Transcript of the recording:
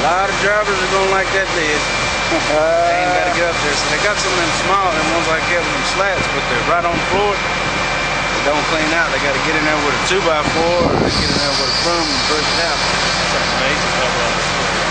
lot of drivers are gonna like that lid. They ain't gotta get up there. So they got some of them small, them ones like that with them slats, but they're right on the floor. They don't clean out. They gotta get in there with a 2x4 or get in there with a broom and brush it out. It's amazing how well